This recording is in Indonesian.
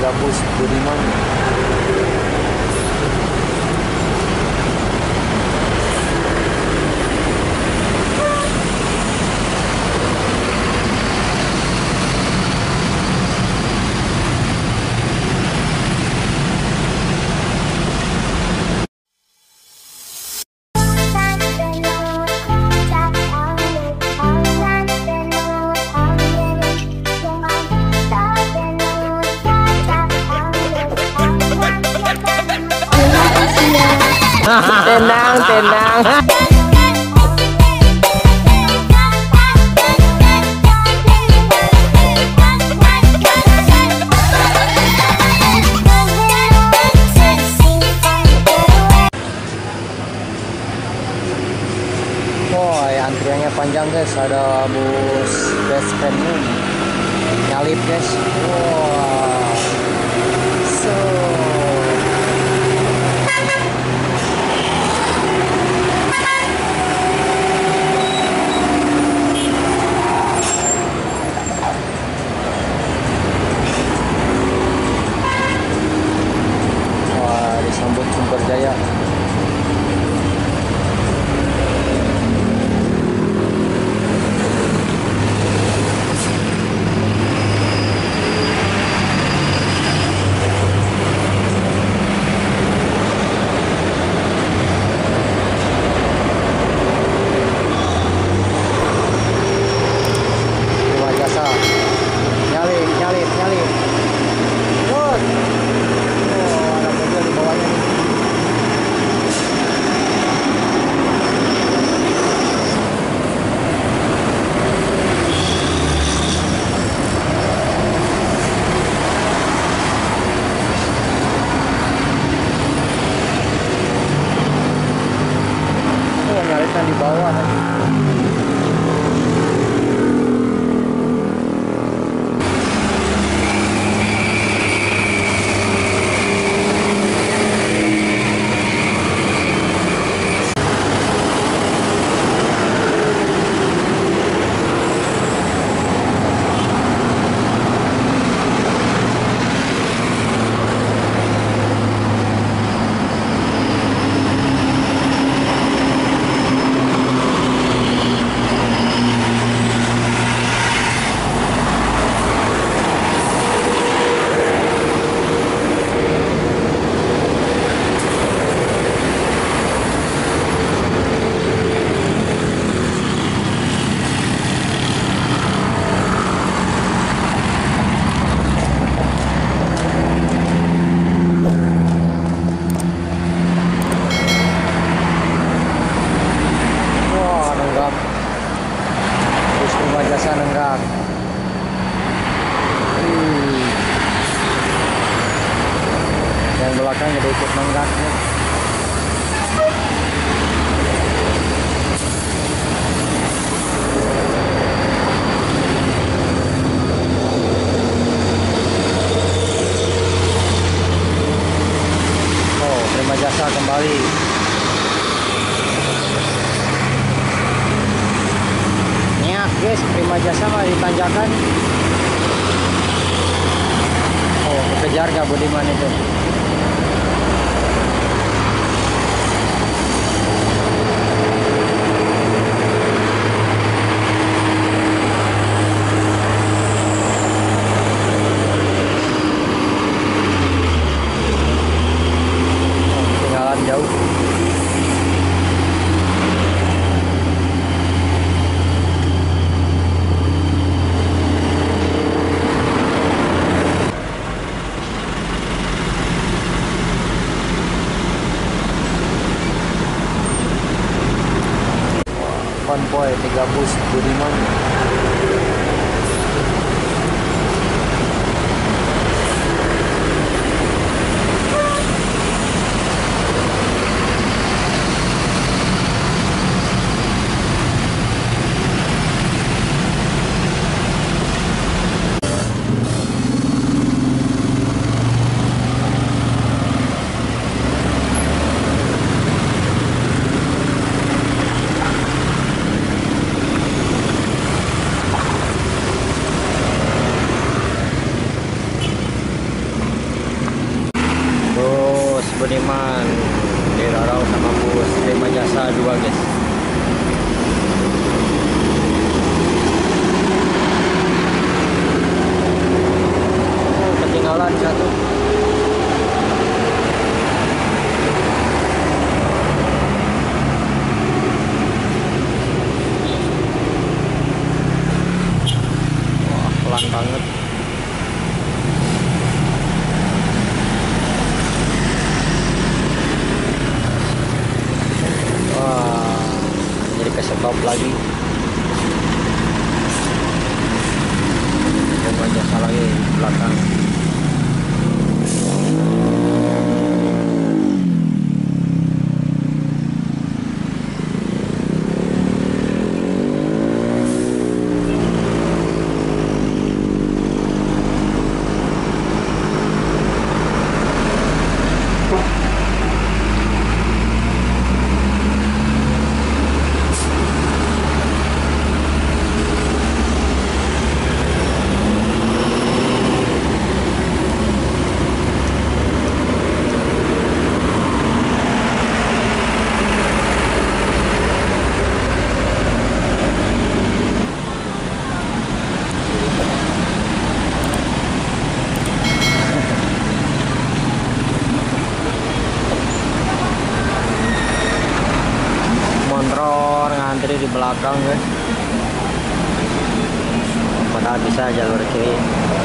Bus Budiman. Tenang, tenang. Wah, antriannya panjang guys. Ada bus best premium nyalip guys. Wah, so disambut Sumber Jaya. Prima Jasa nyalip, nyalip, nyalip. Good. Oh, ada mobil di bawahnya nih. Oh, nyalipnya di bawah nih. Wah, nenggak. Bus Prima Jasa nenggak. Yang belakang jadi ikut nenggak nih. Oh, Prima Jasa kembali. Niat guys, Prima Jasa mah ditanjakan. Oh, kekejar gak Budiman itu? Ketinggalan jauh. Konvoy 3 bus Budiman. bos Prima Jasa 2 guys. Oh, ketinggalan satu. Wah, pelan banget. Jadi ke stop lagi. Coba jasa lagi belakang. Motor ngantri di belakang guys, padahal bisa jalur kiri.